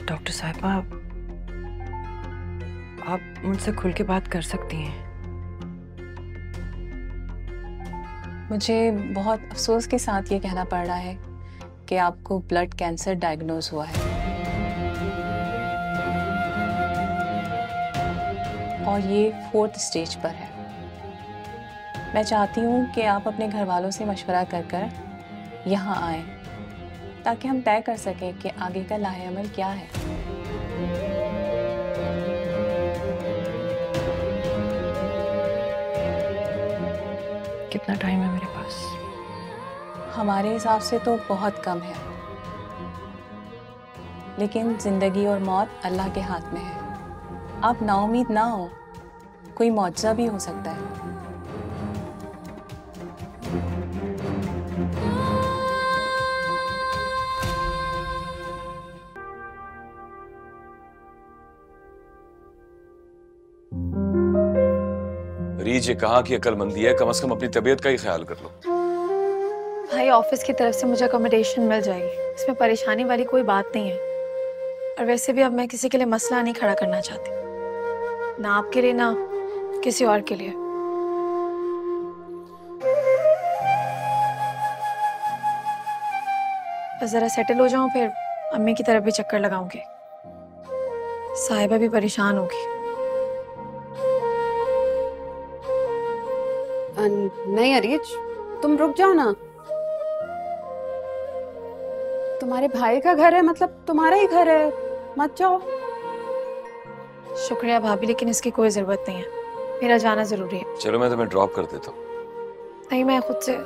Doctor साहिबा, आप मुझसे खुल के बात कर सकती हैं। मुझे बहुत अफसोस के साथ ये कहना पड़ रहा है कि आपको ब्लड कैंसर डायग्नोज हुआ है और ये 4th स्टेज पर है। मैं चाहती हूँ कि आप अपने घर वालों से मशवरा कर यहाँ आएं ताकि हम तय कर सकें कि आगे का लाहेअमल क्या है। कितना टाइम है मेरे पास? हमारे हिसाब से तो बहुत कम है, लेकिन जिंदगी और मौत अल्लाह के हाथ में है। आप नाउम्मीद ना हो, कोई मौजज़ा भी हो सकता है। रीज, ये कहाँ की अक्लमंदी है? कम से कम अपनी तबीयत का ही ख्याल कर लो। भाई, ऑफिस की तरफ से मुझे अकोमोडेशन मिल जाएगी, इसमें परेशानी वाली कोई बात नहीं है। और वैसे भी अब मैं किसी के लिए मसला नहीं खड़ा करना चाहती, ना आपके लिए ना किसी और के लिए। बस जरा सेटल हो जाऊं, फिर अम्मी की तरफ भी चक्कर लगाऊंगी। साहिबा भी परेशान होगी। नहीं अरीज, तुम रुक जाओ ना। तुम्हारे भाई का घर है, मतलब तुम्हारा ही घर है, मत जाओ। शुक्रिया भाभी, लेकिन इसकी कोई जरूरत नहीं है। मेरा जाना जरूरी है। चलो मैं तुम्हें ड्रॉप कर देता हूँ। नहीं, मैं खुद से।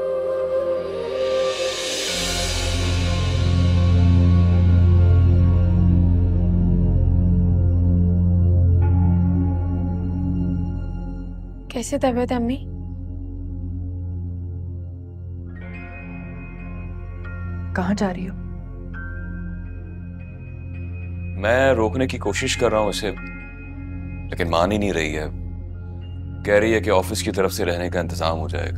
कैसे तबीयत है अम्मी? कहाँ जा रही हो? मैं रोकने की कोशिश कर रहा हूँ इसे, लेकिन मान ही नहीं रही है। कह रही है कि ऑफिस की तरफ से रहने का इंतजाम हो जाएगा।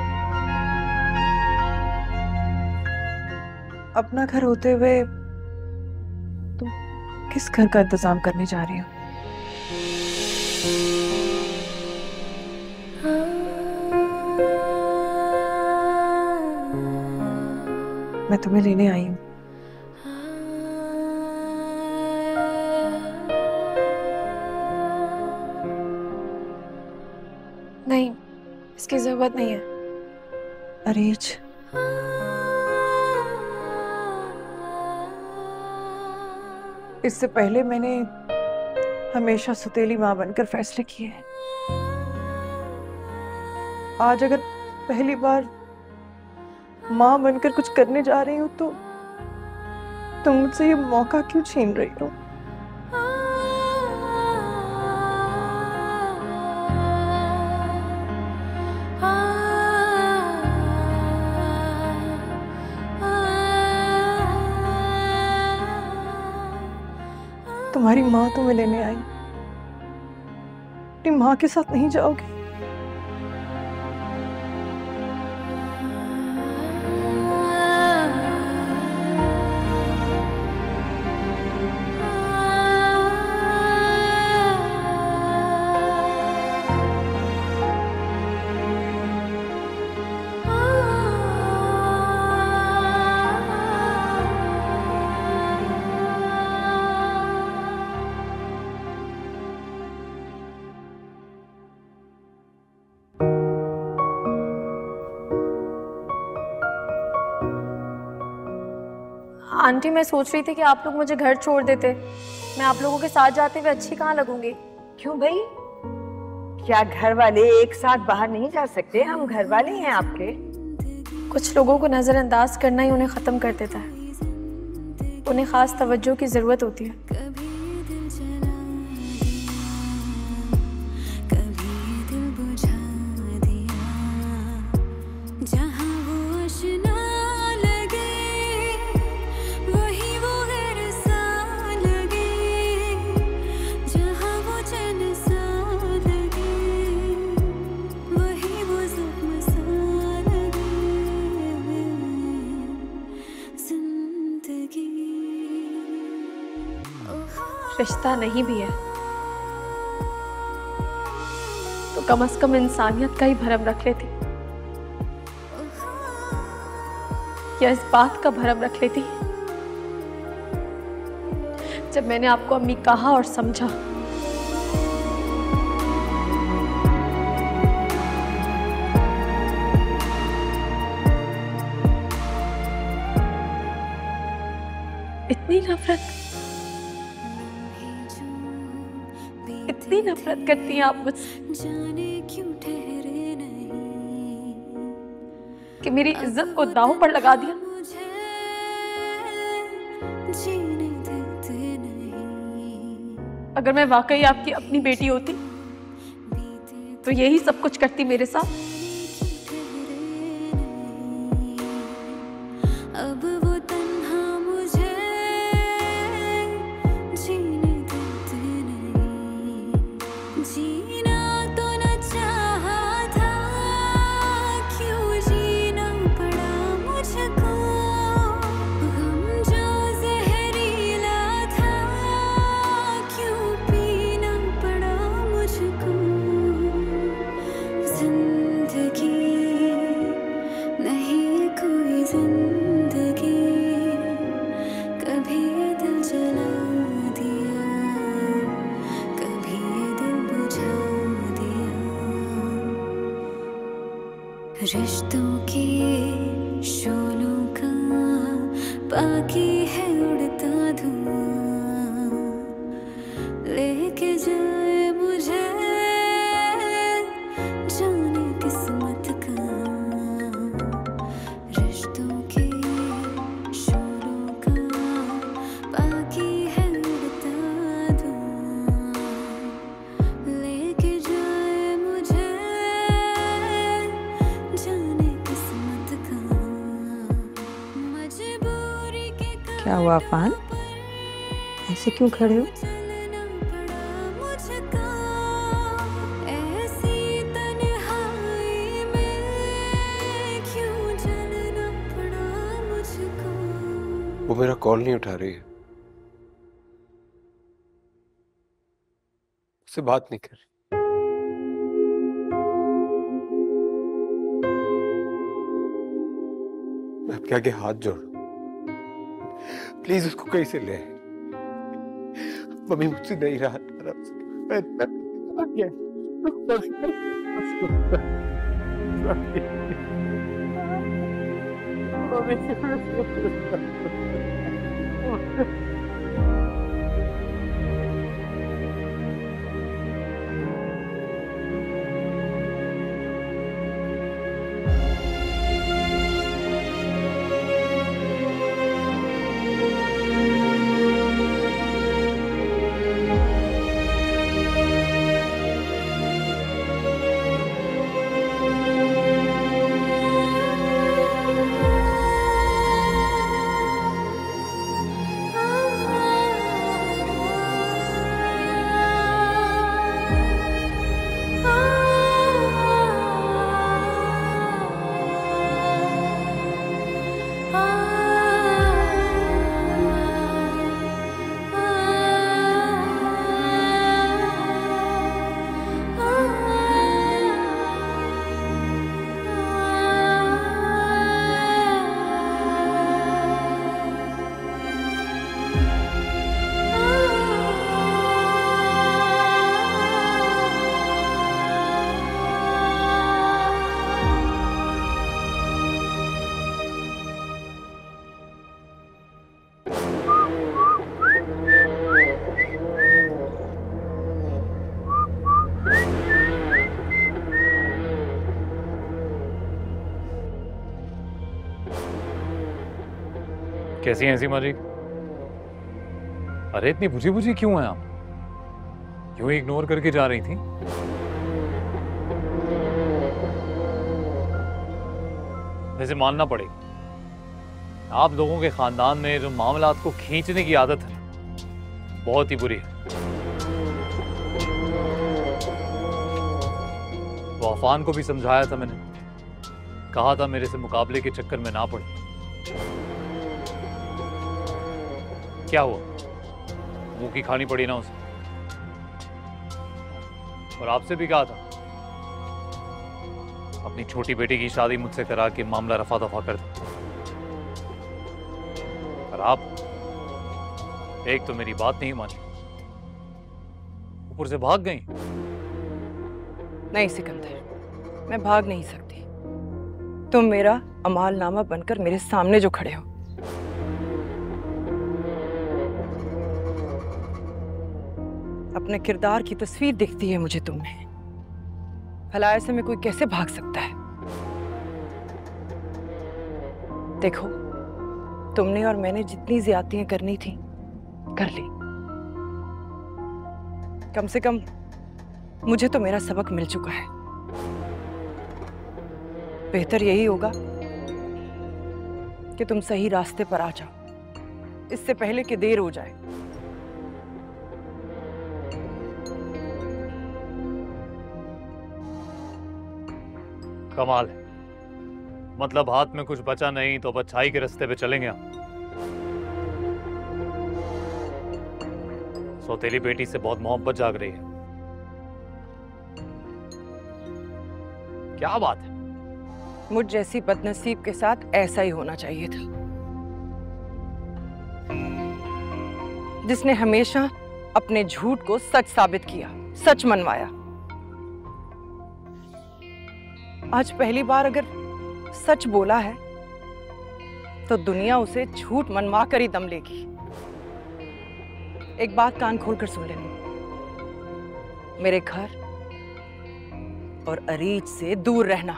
अपना घर होते हुए तुम किस घर का इंतजाम करने जा रही हो? मैं तुम्हें लेने आई हूँ। नहीं, इसकी जरूरत नहीं है। अरीज, इससे पहले मैंने हमेशा सुतेली माँ बनकर फैसले किए हैं। आज अगर पहली बार माँ बनकर कुछ करने जा रही हूँ तो तुम मुझसे ये मौका क्यों छीन रही हो? तुम्हारी माँ तुम्हें लेने आई, अपनी माँ के साथ नहीं जाओगी? आंटी, मैं सोच रही थी कि आप लोग मुझे घर छोड़ देते, मैं आप लोगों के साथ जाते हुए अच्छी कहाँ लगूंगी। क्यों भाई, क्या घर वाले एक साथ बाहर नहीं जा सकते? हम घर वाले हैं आपके। कुछ लोगों को नजरअंदाज करना ही उन्हें खत्म कर देता है। उन्हें खास तवज्जो की जरूरत होती है। रिश्ता नहीं भी है तो कम से कम इंसानियत का ही भरम रख लेती, या इस बात का भरम रख लेती जब मैंने आपको अम्मी कहा और समझा इतनी नफरत करती हैं आप मुझसे कि मेरी इज्जत को दांव पर लगा दिया। अगर मैं वाकई आपकी अपनी बेटी होती तो यही सब कुछ करती मेरे साथ। रिश्तों के शोलों का बाकी है उड़ता धुआं, लेके जाए मुझे जाने किस्मत का। रिश्तों के शोलों का बाकी है उड़ता धुआं, लेके जाए मुझे क्या हुआ अफान, ऐसे क्यों खड़े हो? वो मेरा कॉल नहीं उठा रही है, उससे बात नहीं कर रही। मैं आपके आगे हाथ जोड़, प्लीज उसको कहीं से ले। मम्मी मुझसे नहीं रहा। कैसी हैं सीमा जी? अरे इतनी बुझी बुझी क्यों हैं आप? क्यों इग्नोर करके जा रही थी? वैसे मानना पड़ेगा, आप लोगों के खानदान में जो मामलात को खींचने की आदत है बहुत ही बुरी है। वो अफान को भी समझाया था मैंने, कहा था मेरे से मुकाबले के चक्कर में ना पड़े। क्या हुआ? मुंह की खानी पड़ी ना उसे। और आपसे भी कहा था अपनी छोटी बेटी की शादी मुझसे करा के मामला रफा दफा कर दे, पर आप एक तो मेरी बात नहीं मानी, ऊपर से भाग गई। नहीं सिकंदर, मैं भाग नहीं सकती। तुम मेरा अमालनामा बनकर मेरे सामने जो खड़े हो, अपने किरदार की तस्वीर दिखती है मुझे तुम में। भला ऐसे में कोई कैसे भाग सकता है? देखो, तुमने और मैंने जितनी ज्यादतियां करनी थी कर ली। कम से कम मुझे तो मेरा सबक मिल चुका है। बेहतर यही होगा कि तुम सही रास्ते पर आ जाओ, इससे पहले कि देर हो जाए। कमाल है, मतलब हाथ में कुछ बचा नहीं तो अब अच्छाई के रास्ते पे चलेंगे हम। सौतेली बेटी से बहुत मोहब्बत जाग रही है। क्या बात है? मुझ जैसी बदनसीब के साथ ऐसा ही होना चाहिए था, जिसने हमेशा अपने झूठ को सच साबित किया, सच मनवाया। आज पहली बार अगर सच बोला है तो दुनिया उसे झूठ मनवा कर ही दम लेगी। एक बात कान खोलकर सुन लेना, मेरे घर और अरीज से दूर रहना,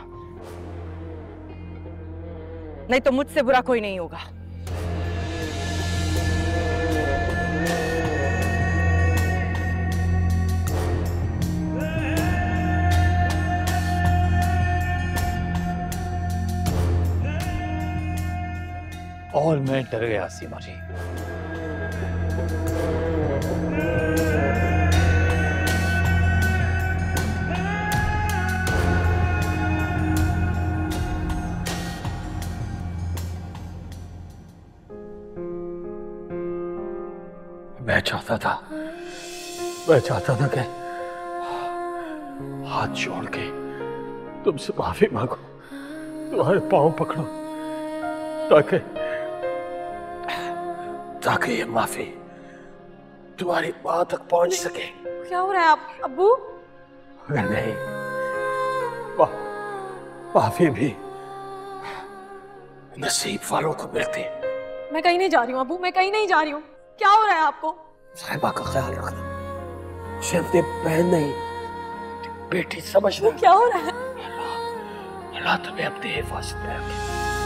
नहीं तो मुझसे बुरा कोई नहीं होगा। और मैं डर गया सीमा जी। मैं चाहता था कि हाथ जोड़ के तुमसे माफी मांगो, तुम्हारे पांव पकड़ो, ताकि ये माफी तुम्हारी मां तक पहुंच सके। क्या हो रहा है आप अब्बू? अगर नहीं, माफी भी नसीब वालों को मिलती है। मैं कहीं नहीं जा रही हूँ अब्बू, मैं कहीं नहीं जा रही हूँ। क्या हो रहा है आपको? साहिबा का ख्याल रखना, सिर्फ तेरी बहन नहीं, बेटी समझना। क्या हो रहा है? अल्लाह तुम्हें अपनी हिफाजत में रखे।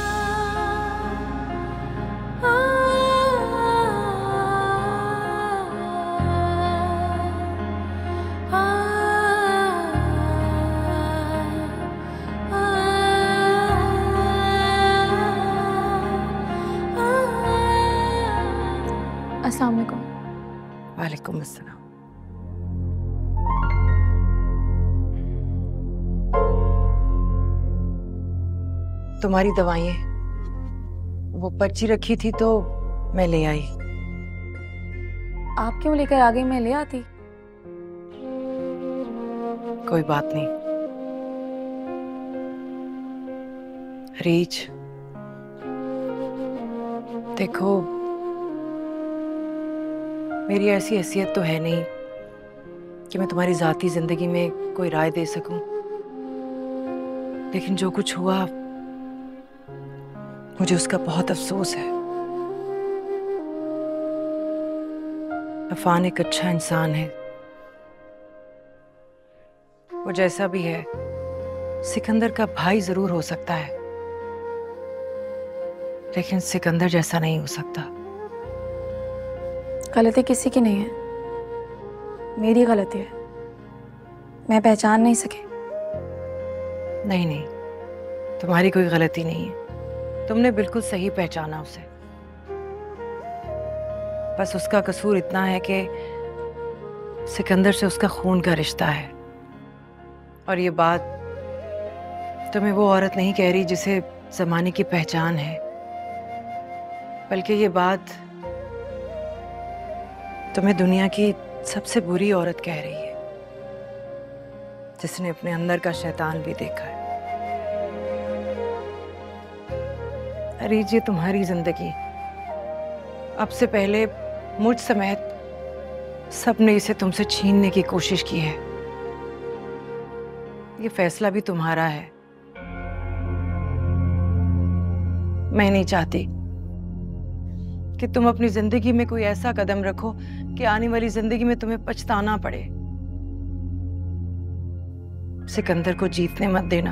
अस्सलाम वालेकुम। वालेकुम अस्सलाम। तुम्हारी दवाइयाँ वो पर्ची रखी थी तो मैं ले आई। आप क्यों लेकर आ गई? मैं ले आती। कोई बात नहीं। रीच, देखो, मेरी ऐसी हैसियत तो है नहीं कि मैं तुम्हारी जाती जिंदगी में कोई राय दे सकूं, लेकिन जो कुछ हुआ मुझे उसका बहुत अफसोस है। अफान एक अच्छा इंसान है, वो जैसा भी है सिकंदर का भाई जरूर हो सकता है, लेकिन सिकंदर जैसा नहीं हो सकता। गलती किसी की नहीं है, मेरी गलती है। मैं पहचान नहीं सकी। नहीं नहीं, तुम्हारी कोई गलती नहीं है, तुमने बिल्कुल सही पहचाना उसे। बस उसका कसूर इतना है कि सिकंदर से उसका खून का रिश्ता है, और ये बात तुम्हें वो औरत नहीं कह रही जिसे जमाने की पहचान है, बल्कि ये बात तुम्हें दुनिया की सबसे बुरी औरत कह रही है, जिसने अपने अंदर का शैतान भी देखा है। अरे ये तुम्हारी जिंदगी, अब से पहले मुझ समेत सबने इसे तुमसे छीनने की कोशिश की है। ये फैसला भी तुम्हारा है। मैं नहीं चाहती कि तुम अपनी जिंदगी में कोई ऐसा कदम रखो कि आने वाली जिंदगी में तुम्हें पछताना पड़े। सिकंदर को जीतने मत देना।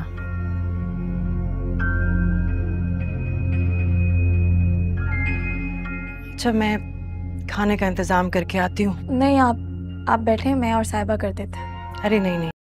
अच्छा, मैं खाने का इंतजाम करके आती हूँ। नहीं, आप बैठे, मैं और साहिबा कर देते हैं। अरे नहीं नहीं,